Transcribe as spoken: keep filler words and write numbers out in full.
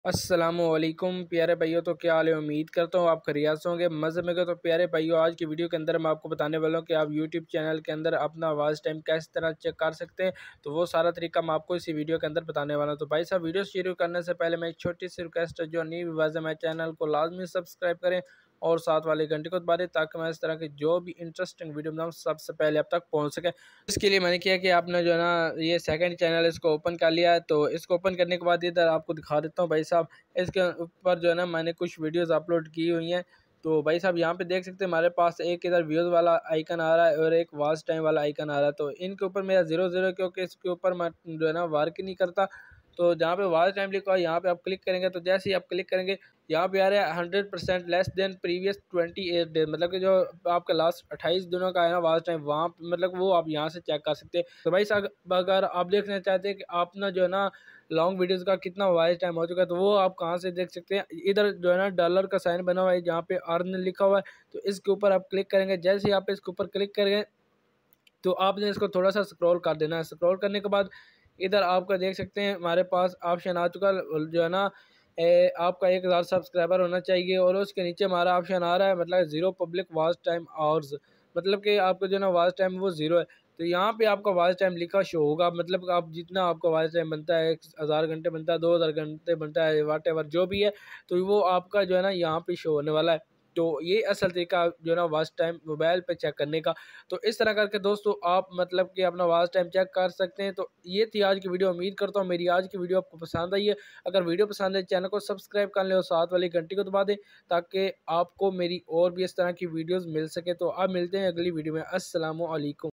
अस्सलामुअलैकुम प्यारे भाइयों, तो क्या हाल है। उम्मीद करता हूँ आप खैरियत से होंगे, मज़े में। तो प्यारे भाइयों, आज की वीडियो के अंदर मैं आपको बताने वाला हूँ कि आप यूट्यूब चैनल के अंदर अपना आवाज़ टाइम किस तरह चेक कर सकते हैं। तो वो सारा तरीका मैं आपको इसी वीडियो के अंदर बताने वाला हूँ। तो भाई साहब, वीडियो शुरू करने से पहले मैं एक छोटी सी रिक्वेस्ट है, जो न्यू व्यूअर्स है, मेरे चैनल को लाजमी सब्सक्राइब करें और साथ वाले घंटे को दबा दें, ताकि मैं इस तरह की जो भी इंटरेस्टिंग वीडियो बनाऊँ सबसे पहले अब तक पहुँच सके। इसके लिए मैंने किया कि आपने जो है ना, ये सेकंड चैनल इसको ओपन कर लिया है। तो इसको ओपन करने के बाद इधर आपको दिखा देता हूँ भाई साहब, इसके ऊपर जो है ना मैंने कुछ वीडियोस अपलोड की हुई हैं। तो भाई साहब, यहाँ पे देख सकते हैं हमारे पास एक इधर व्यूज़ वाला आइकन आ रहा है और एक वॉच टाइम वाला आइकन आ रहा है। तो इनके ऊपर मेरा ज़ीरो ज़ीरो, क्योंकि इसके ऊपर मैं जो है ना वर्क ही नहीं करता। तो जहाँ पे वॉच टाइम लिखा है, यहाँ पे आप क्लिक करेंगे, तो जैसे ही आप क्लिक करेंगे, यहाँ पे आ रहा है hundred percent less than previous twenty eight days, मतलब कि जो आपका लास्ट अट्ठाईस दिनों का है ना वॉच टाइम, वहाँ मतलब वो आप यहाँ से चेक कर सकते हैं। तो भाई साहब, अगर आप देखना चाहते हैं कि आप ना जो है ना लॉन्ग वीडियोस का कितना वॉच टाइम हो चुका है, तो वो आप कहाँ से देख सकते हैं। इधर जो है ना डॉलर का साइन बना हुआ है, जहाँ पे अर्न लिखा हुआ है। तो इसके ऊपर आप क्लिक करेंगे, जैसे ही आप इसके ऊपर क्लिक करेंगे, तो आपने इसको थोड़ा सा स्क्रॉल कर देना है। स्क्रॉल करने के बाद इधर आपका देख सकते हैं हमारे पास ऑप्शन आ चुका है, जो है ना ए, आपका एक हज़ार सब्सक्राइबर होना चाहिए, और उसके नीचे हमारा ऑप्शन आ रहा है मतलब zero public watch time hours, मतलब कि आपका जो है ना वॉच टाइम वो ज़ीरो है। तो यहाँ पे आपका वॉच टाइम लिखा शो होगा, मतलब कि आप जितना आपका वॉच टाइम बनता है, एक हज़ार घंटे बनता है, दो हज़ार घंटे बनता है, वाट एवर जो भी है, तो वो आपका जो है ना यहाँ पे शो होने वाला है। तो ये असल तरीका जो है ना वॉच टाइम मोबाइल पे चेक करने का। तो इस तरह करके दोस्तों आप मतलब कि अपना वॉच टाइम चेक कर सकते हैं। तो ये थी आज की वीडियो। उम्मीद करता हूँ मेरी आज की वीडियो आपको पसंद आई है। अगर वीडियो पसंद है, चैनल को सब्सक्राइब कर लें और साथ वाली घंटी को दबा दें, ताकि आपको मेरी और भी इस तरह की वीडियोज़ मिल सके। तो अब मिलते हैं अगली वीडियो में। अस्सलामु अलैकुम।